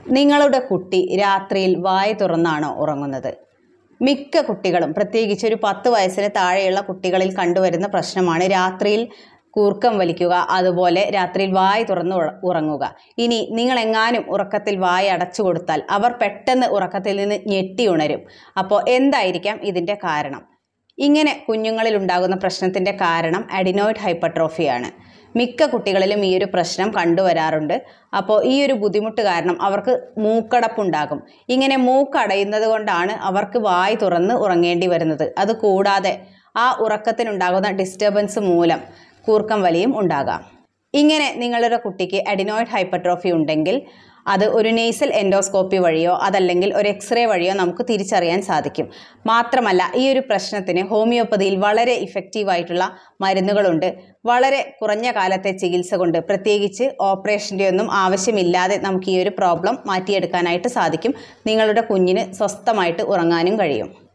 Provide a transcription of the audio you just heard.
നിങ്ങളുടെ കുട്ടി രാത്രിയിൽ വായ തുറന്നാണോ ഉറങ്ങുന്നത്? മിക്ക കുട്ടികളും, പ്രത്യേകിച്ച് ഒരു 10 വയസ്സിന് താഴെയുള്ള കുട്ടികളിൽ കണ്ടുവരുന്ന പ്രശ്നമാണ് രാത്രിയിൽ കൂർക്കം വലിക്കുക, അതുപോലെ രാത്രിയിൽ വായ തുറന്ന് ഉറങ്ങുക. ഇനി നിങ്ങളെങ്ങാനും ഉറക്കത്തിൽ വായ അടച്ചു കൊടുത്താൽ അവർ പെട്ടെന്ന് ഉറക്കത്തിൽ നിന്ന് ഞെട്ടി ഉണരും. അപ്പോൾ എന്തായിരിക്കാം ഇതിൻ്റെ കാരണം? ഇങ്ങനെ കുഞ്ഞുങ്ങളിൽ ഉണ്ടാകുന്ന പ്രശ്നത്തിൻ്റെ കാരണം അഡിനോയിഡ് ഹൈപ്പർട്രോഫിയാണ്. മിക്ക കുട്ടികളിലും ഈ ഒരു പ്രശ്നം കണ്ടുവരാറുണ്ട്. അപ്പോൾ ഈ ഒരു ബുദ്ധിമുട്ട് കാരണം അവർക്ക് മൂക്കടപ്പുണ്ടാകും. ഇങ്ങനെ മൂക്കടയുന്നത് കൊണ്ടാണ് അവർക്ക് വായ തുറന്ന് ഉറങ്ങേണ്ടി വരുന്നത്. അതുകൂടാതെ ആ ഉറക്കത്തിനുണ്ടാകുന്ന ഡിസ്റ്റർബൻസ് മൂലം കൂർക്കം വലിയും ഉണ്ടാകാം. ഇങ്ങനെ നിങ്ങളുടെ കുട്ടിക്ക് അഡിനോയിഡ് ഹൈപ്പർട്രോഫി ഉണ്ടെങ്കിൽ അത് ഒരു നേസൽ എൻഡോസ്കോപ്പി വഴിയോ അതല്ലെങ്കിൽ ഒരു എക്സ്റേ വഴിയോ നമുക്ക് തിരിച്ചറിയാൻ സാധിക്കും. മാത്രമല്ല, ഈ ഒരു പ്രശ്നത്തിന് ഹോമിയോപ്പതിയിൽ വളരെ ഇഫക്റ്റീവായിട്ടുള്ള മരുന്നുകളുണ്ട്. വളരെ കുറഞ്ഞ കാലത്തെ ചികിത്സ കൊണ്ട്, പ്രത്യേകിച്ച് ഓപ്പറേഷൻ്റെ ഒന്നും ആവശ്യമില്ലാതെ നമുക്ക് ഈ ഒരു പ്രോബ്ലം മാറ്റിയെടുക്കാനായിട്ട് സാധിക്കും. നിങ്ങളുടെ കുഞ്ഞിന് സ്വസ്ഥമായിട്ട് ഉറങ്ങാനും കഴിയും.